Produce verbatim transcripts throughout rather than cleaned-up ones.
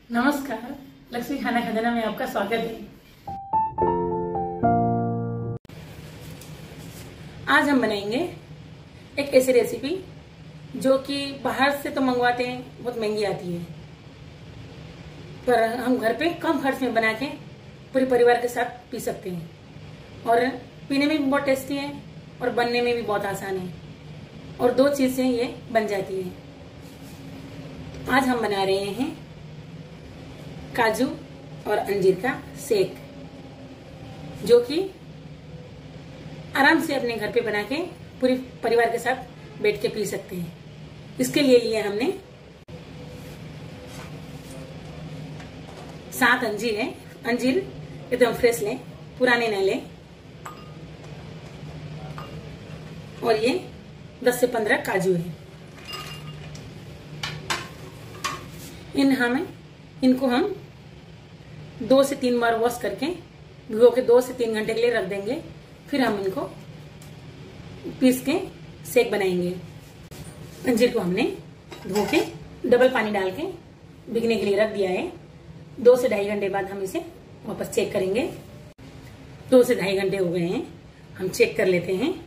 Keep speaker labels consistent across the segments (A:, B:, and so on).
A: नमस्कार, लक्ष्मी खाना खजाना में आपका स्वागत है। आज हम बनाएंगे एक ऐसी रेसिपी जो कि बाहर से तो मंगवाते हैं, बहुत महंगी आती है, पर हम घर पे कम खर्च में बना के पूरे परिवार के साथ पी सकते हैं और पीने में भी बहुत टेस्टी है और बनने में भी बहुत आसान है और दो चीजें ये बन जाती है। आज हम बना रहे हैं काजू और अंजीर का शेक, जो कि आराम से अपने घर पे बना के पूरे परिवार के साथ बैठ के पी सकते हैं। इसके लिए लिए हमने सात अंजीर है। अंजीर एकदम फ्रेश लें, पुराने न लें। और ये दस से पंद्रह काजू है। इन हमें इनको हम दो से तीन बार वॉश करके भिगो के दो से तीन घंटे के लिए रख देंगे। फिर हम इनको पीस के शेक बनाएंगे। अंजीर को हमने धो के डबल पानी डाल के भिगने के लिए रख दिया है। दो से ढाई घंटे बाद हम इसे वापस चेक करेंगे। दो से ढाई घंटे हो गए हैं, हम चेक कर लेते हैं।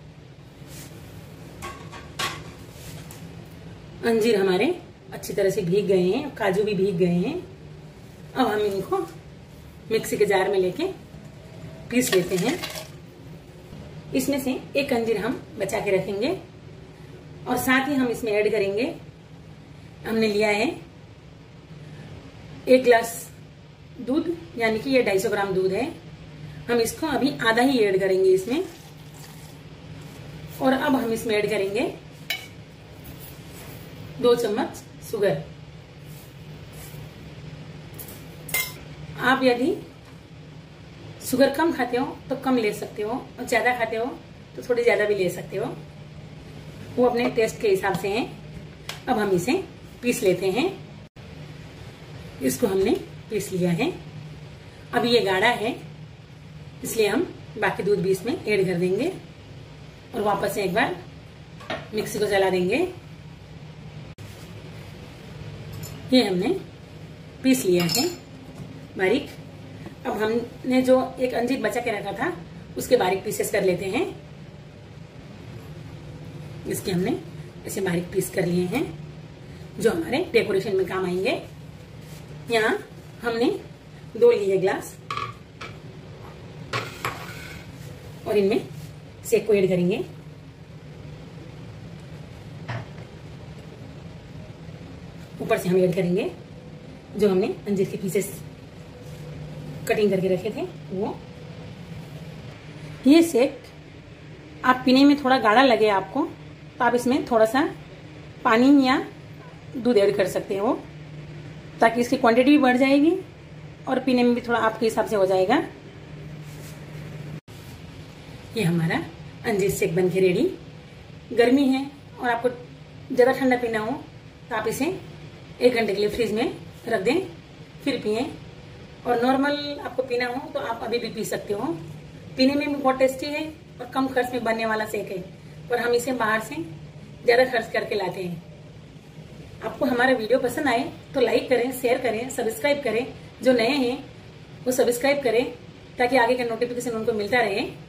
A: अंजीर हमारे अच्छी तरह से भीग गए हैं, काजू भी भीग गए हैं। अब हम इनको मिक्सी के जार में लेके पीस लेते हैं। इसमें से एक अंजीर हम बचा के रखेंगे और साथ ही हम इसमें ऐड करेंगे, हमने लिया है एक गिलास दूध, यानी कि ये ढाई सौ ग्राम दूध है। हम इसको अभी आधा ही ऐड करेंगे इसमें। और अब हम इसमें ऐड करेंगे दो चम्मच शुगर। आप यदि शुगर कम खाते हो तो कम ले सकते हो और ज्यादा खाते हो तो थोड़ी ज्यादा भी ले सकते हो, वो अपने टेस्ट के हिसाब से है। अब हम इसे पीस लेते हैं। इसको हमने पीस लिया है। अब ये गाढ़ा है, इसलिए हम बाकी दूध भी इसमें ऐड कर देंगे और वापस से एक बार मिक्सी को चला देंगे। ये हमने पीस लिया है बारीक। अब हमने जो एक अंजीर बचा के रखा था उसके बारीक पीसेस कर लेते हैं। इसके हमने ऐसे बारीक पीस कर लिए हैं जो हमारे डेकोरेशन में काम आएंगे। यहाँ हमने दो लिए ग्लास और इनमें शेक को ऐड करेंगे। ऊपर से हम ऐड करेंगे जो हमने अंजीर के पीसेस कटिंग करके रखे थे वो। ये शेक आप पीने में थोड़ा गाढ़ा लगे आपको तो आप इसमें थोड़ा सा पानी या दूध ऐड कर सकते हो, ताकि इसकी क्वांटिटी भी बढ़ जाएगी और पीने में भी थोड़ा आपके हिसाब से हो जाएगा। ये हमारा अंजीर शेक बन के रेडी। गर्मी है और आपको ज़्यादा ठंडा पीना हो तो आप इसे एक घंटे के लिए फ्रिज में रख दें, फिर पिए। और नॉर्मल आपको पीना हो तो आप अभी भी पी सकते हो। पीने में भी बहुत टेस्टी है और कम खर्च में बनने वाला शेक है, पर हम इसे बाहर से ज्यादा खर्च करके लाते हैं। आपको हमारा वीडियो पसंद आए तो लाइक करें, शेयर करें, सब्सक्राइब करें। जो नए हैं वो सब्सक्राइब करें ताकि आगे का नोटिफिकेशन उनको मिलता रहे।